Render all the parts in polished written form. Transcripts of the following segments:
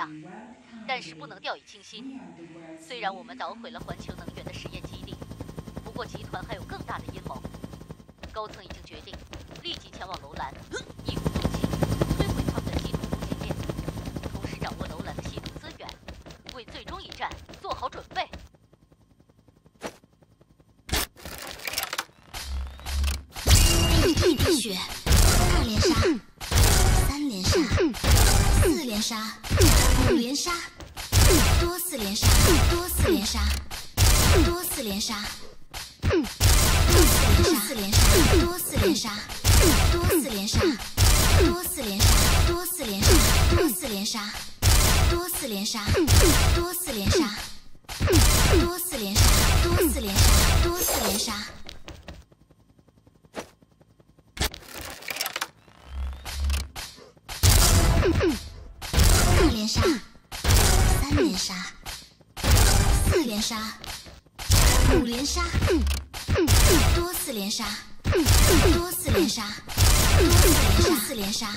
大，但是不能掉以轻心。虽然我们捣毁了环球能源的实验基地，不过集团还有更大的阴谋。高层已经决定立即前往楼兰，一鼓作气摧毁他们的系统供应链，同时掌握楼兰的系统资源，为最终一战做好准备。 一滴血，2连杀，3连杀，4连杀，5连杀，多4连杀，多4连杀，多4连杀，多4连杀，多4连杀，多4连杀，多4连杀，多4连杀，多4连杀，多4连杀，多4连杀，多4连杀，多4连杀，多4连杀。2连杀，3连杀，4连杀，5连杀，多4连杀，多4连杀，多4连杀，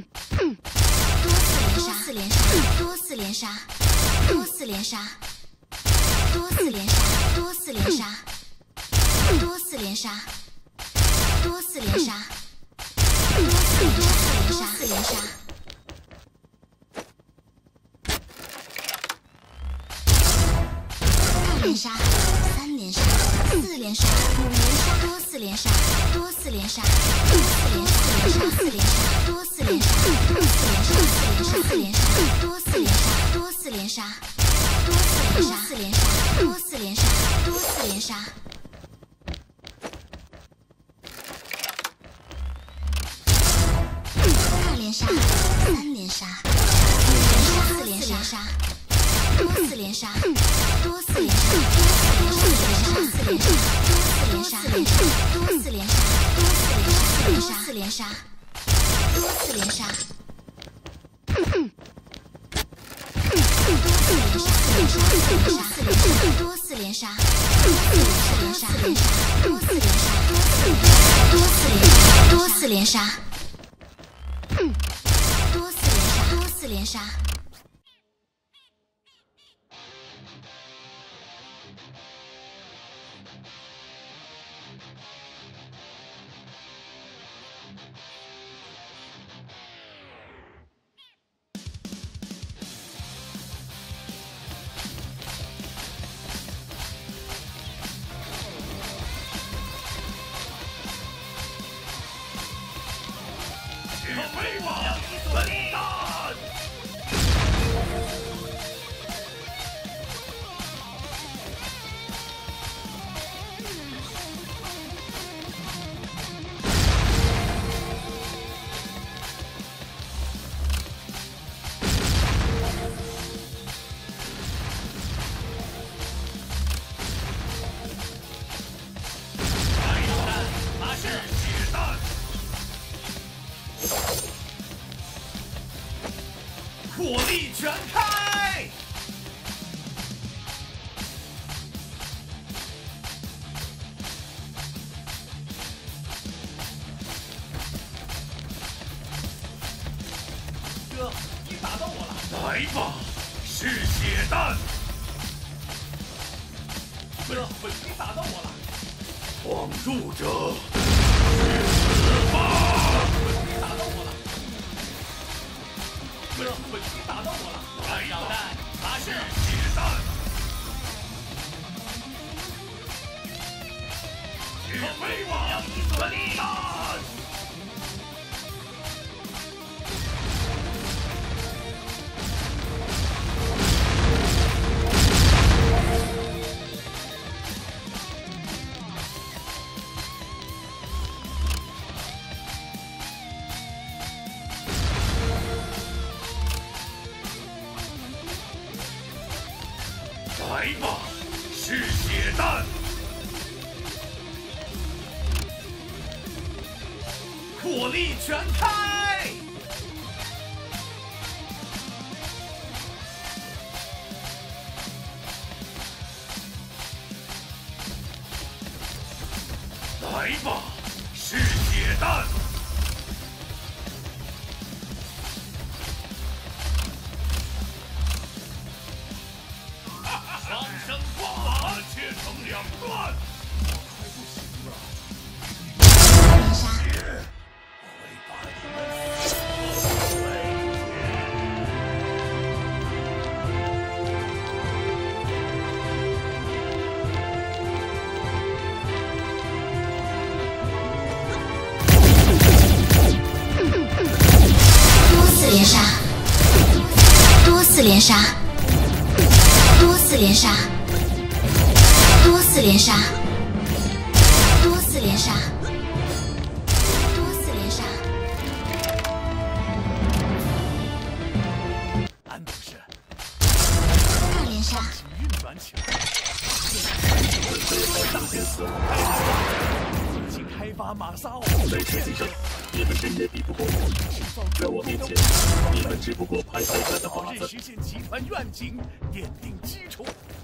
多4连杀，多4连杀，多4连杀，多4连杀，多4连杀，多4连杀，多4连杀，多4连杀。2连杀，3连杀，4连杀，5连杀，多4连杀，多4连杀，多4连杀，多4连杀，多4连杀，多4连杀，多4连杀，多4连杀，多4连杀，多4连杀，2连杀，3连杀，4连杀，多4连杀，多4连杀，多4连杀，多4连杀，多4连杀，多4连杀，多4连杀，多4连杀，多4连杀，多4连杀。 飞往孙丹。火力全开！ 哥，你打到我了！ 来吧，是血弹！ 哥，你打到我了！ 闯入者，去死吧！ 你打到我了！哥，你打到我了！ 来吧， 小蛋，发是射！ 血弹！去飞往孙丹！来吧，是血弹！ 火力全开！ 来吧，是血弹！ 杀，多次连杀，多次连杀，多次连杀，多次连杀。 安博士， 二连杀， 运转起来。请开发马萨奥的建设。 你们谁也比不过我，在我面前，你们只不过拍拍他的靶子。 实现集团愿景，奠定基础。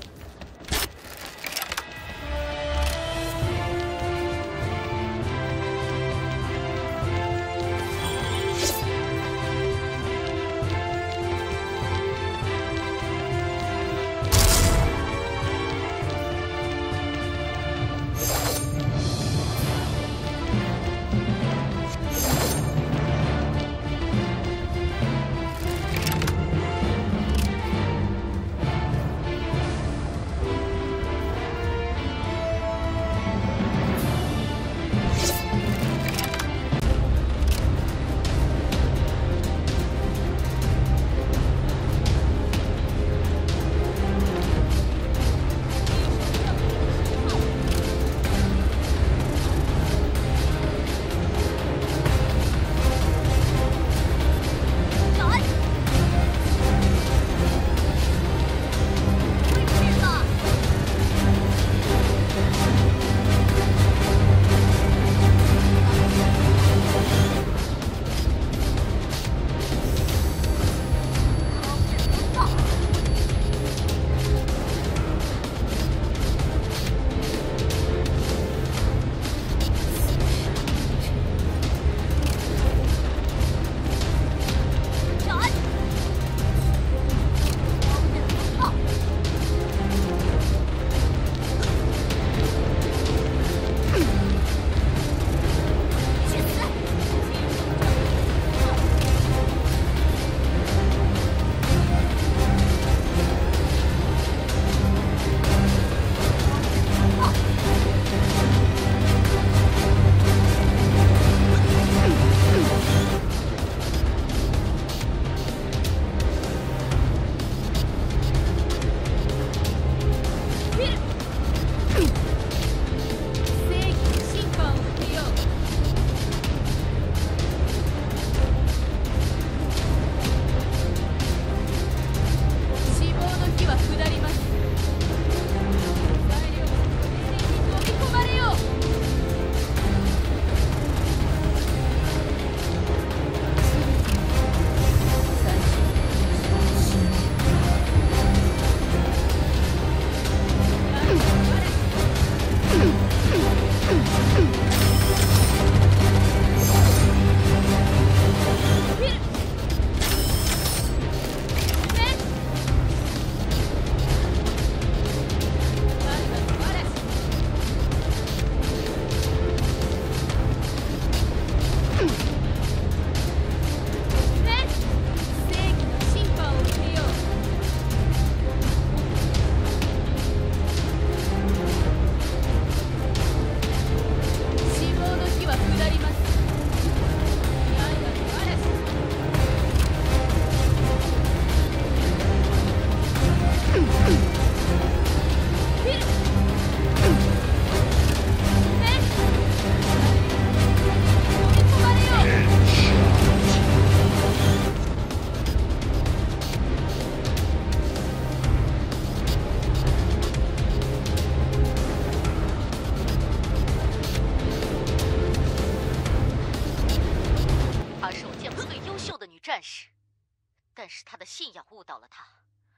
战士，但是他的信仰误导了他。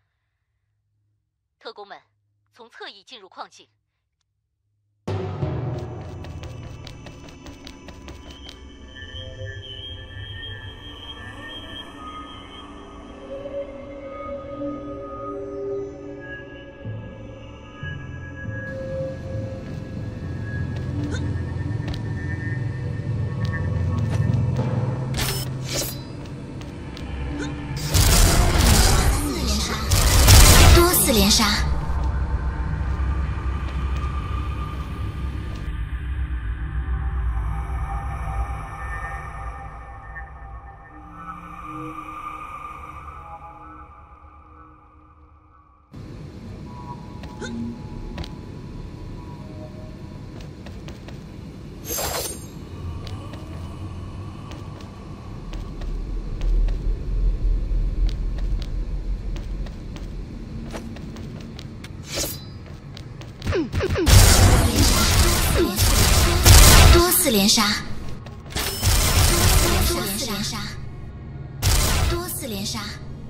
特工们，从侧翼进入矿井。 4连杀。 多次连杀，多次连杀，多次连杀。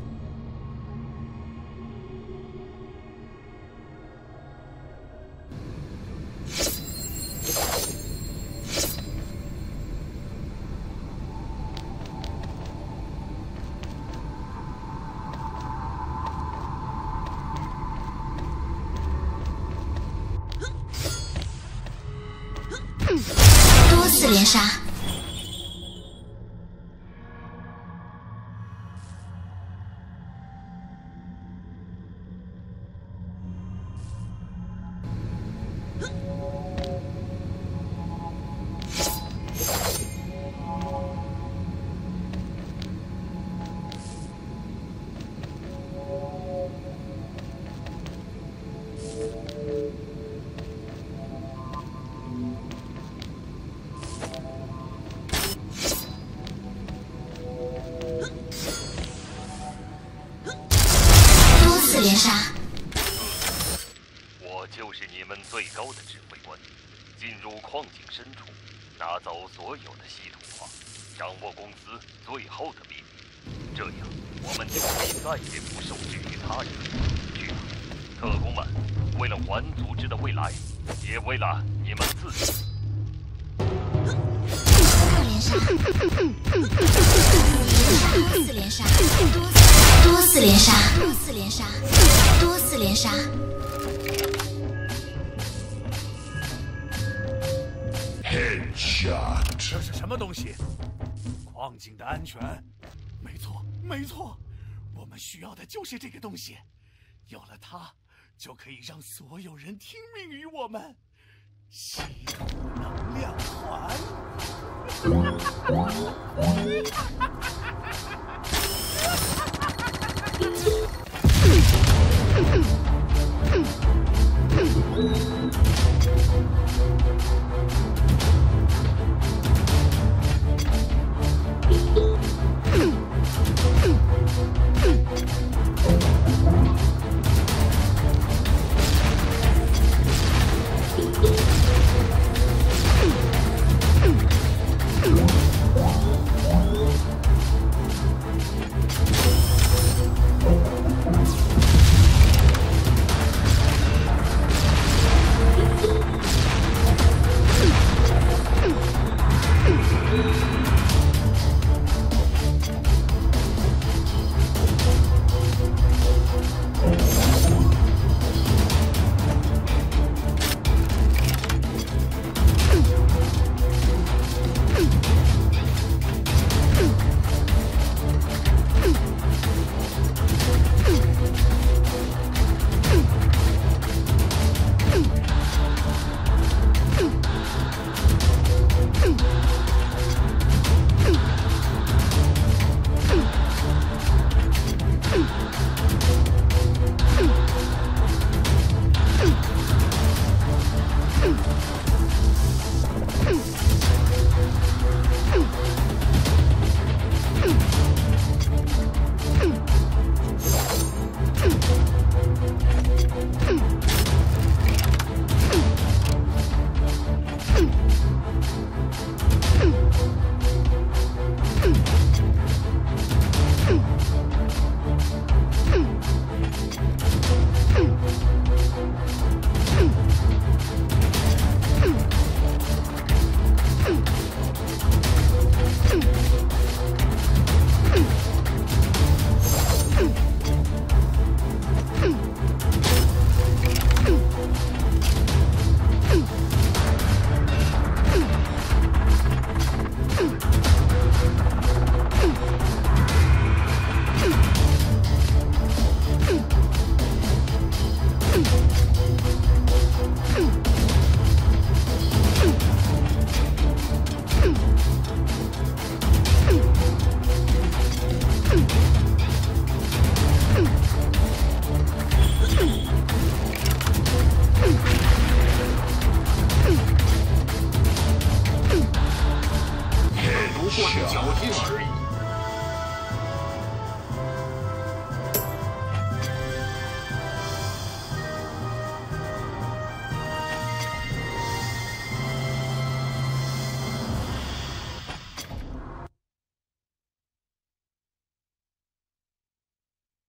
多次连杀，多次连杀。 我就是你们最高的指挥官，进入矿井深处，拿走所有的系统化，掌握公司最后的秘密，这样我们就可以再也不受制于他人。去吧，特工们，为了环组织的未来，也为了你们自己。 二连杀，多次连杀，多次连杀，多次连杀，多次连杀。 这是什么东西？矿井的安全？没错，没错，我们需要的就是这个东西。有了它，就可以让所有人听命于我们。稀土能量环。 过是侥幸而已。